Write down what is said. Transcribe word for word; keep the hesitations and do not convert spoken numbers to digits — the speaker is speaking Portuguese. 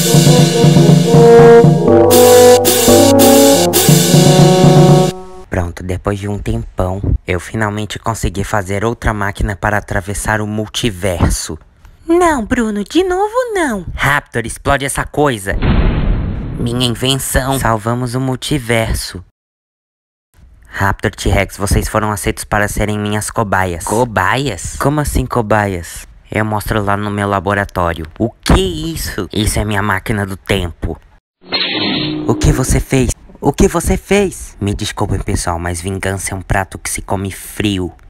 Pronto, depois de um tempão, eu finalmente consegui fazer outra máquina para atravessar o multiverso. Não, Bruno, de novo não. Raptor, explode essa coisa. Minha invenção. Salvamos o multiverso. Raptor, T-Rex, vocês foram aceitos para serem minhas cobaias. Cobaias? Como assim cobaias? Eu mostro lá no meu laboratório. O que é isso? Isso é minha máquina do tempo. O que você fez? O que você fez? Me desculpem, pessoal, mas vingança é um prato que se come frio.